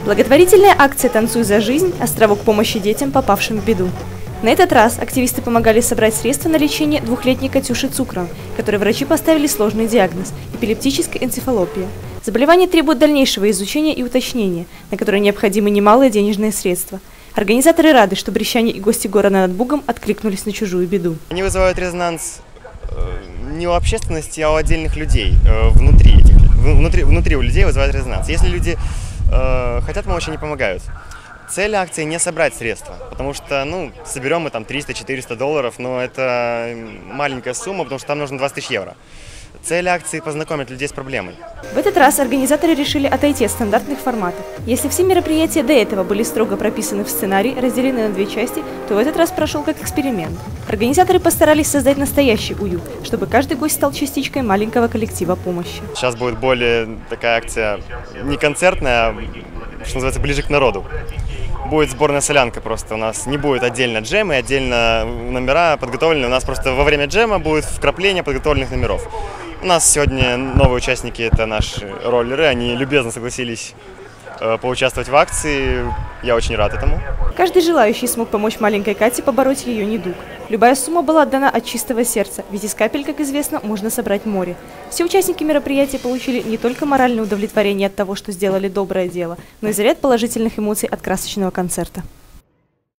Благотворительная акция «Танцуй за жизнь» – островок помощи детям, попавшим в беду. На этот раз активисты помогали собрать средства на лечение двухлетней Катюши Цукровой, которой врачи поставили сложный диагноз – эпилептическая энцефалопия. Заболевание требует дальнейшего изучения и уточнения, на которое необходимы немалые денежные средства. Организаторы рады, что брещане и гости города над Бугом откликнулись на чужую беду. Они вызывают резонанс не у общественности, а у отдельных людей. Внутри у людей вызывает резонанс. Если люди хотят помочь, они помогают. Цель акции не собрать средства, потому что, соберем мы там 300-400 долларов, но это маленькая сумма, потому что там нужно 20 тысяч евро. Цель акции – познакомить людей с проблемой. В этот раз организаторы решили отойти от стандартных форматов. Если все мероприятия до этого были строго прописаны в сценарий, разделены на две части, то в этот раз прошел как эксперимент. Организаторы постарались создать настоящий уют, чтобы каждый гость стал частичкой маленького коллектива помощи. Сейчас будет более такая акция не концертная, а, что называется, ближе к народу. Будет сборная солянка просто. У нас не будет отдельно джемы, отдельно номера подготовлены. У нас просто во время джема будет вкрапление подготовленных номеров. У нас сегодня новые участники, это наши роллеры. Они любезно согласились поучаствовать в акции. Я очень рад этому. Каждый желающий смог помочь маленькой Кате побороть ее недуг. Любая сумма была отдана от чистого сердца, ведь из капель, как известно, можно собрать море. Все участники мероприятия получили не только моральное удовлетворение от того, что сделали доброе дело, но и заряд положительных эмоций от красочного концерта.